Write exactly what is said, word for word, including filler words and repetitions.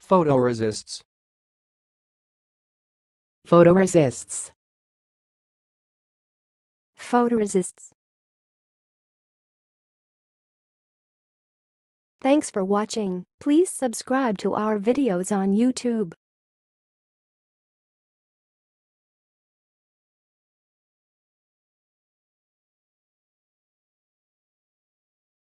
Photoresists. Photoresists. Photoresists. Thanks for watching. Please subscribe to our videos on YouTube.